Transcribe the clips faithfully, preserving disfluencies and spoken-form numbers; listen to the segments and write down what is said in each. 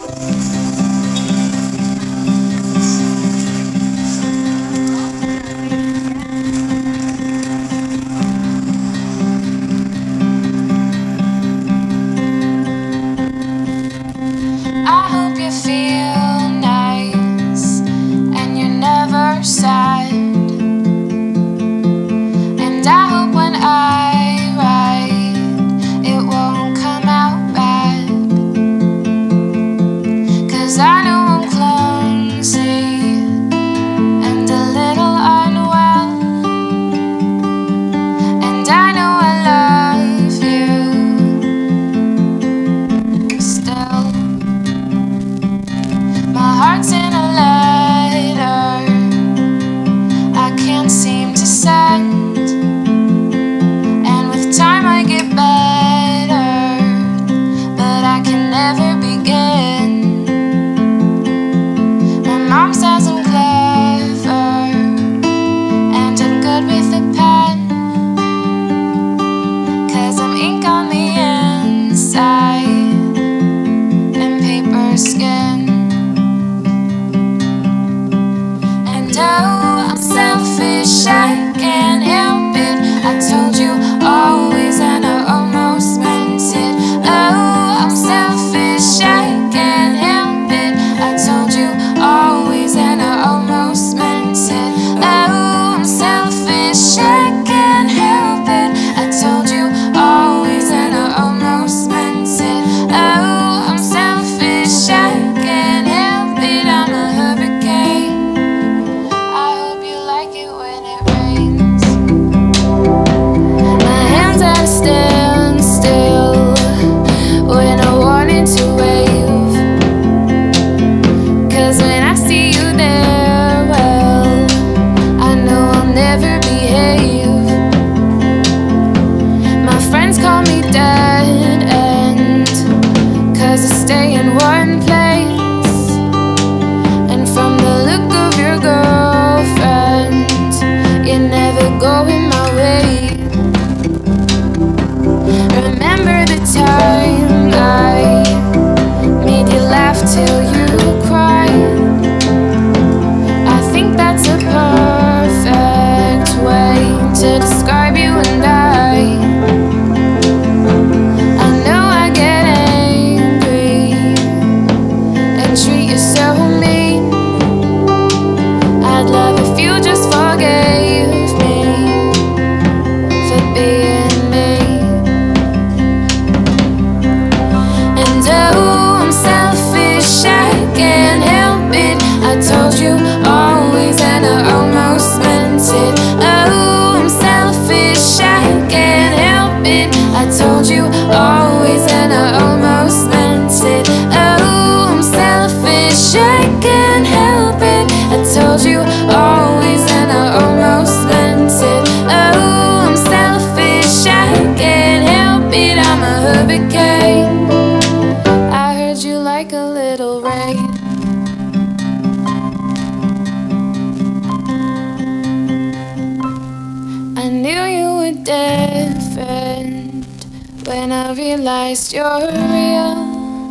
when I realized you're real.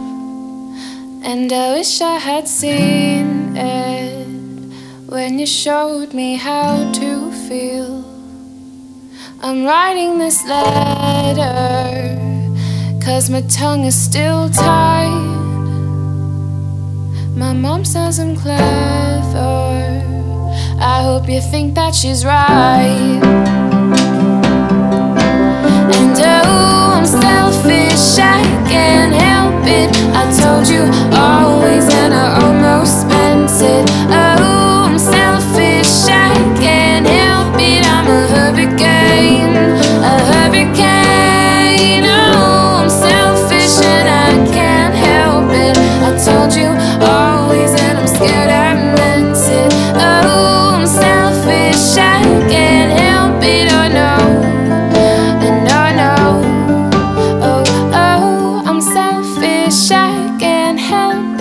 And I wish I had seen it when you showed me how to feel. I'm writing this letter 'cause my tongue is still tied. My mom says I'm clever, I hope you think that she's right. And oh, I'm selfish, I can't help it. I told you always and I almost meant it. Oh, I'm selfish, I can't help it. I'm a hurricane, a hurricane. Oh, I'm selfish and I can't help it. I told you always and I'm scared I meant it. Oh, I'm selfish, I can't help it. Oh no, no, no. Oh, oh, I'm selfish, I can't help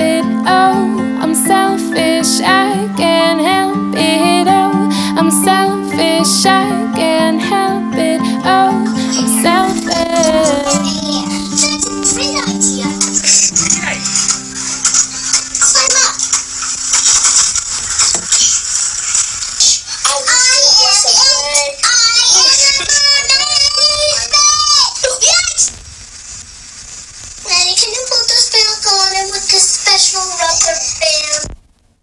fam.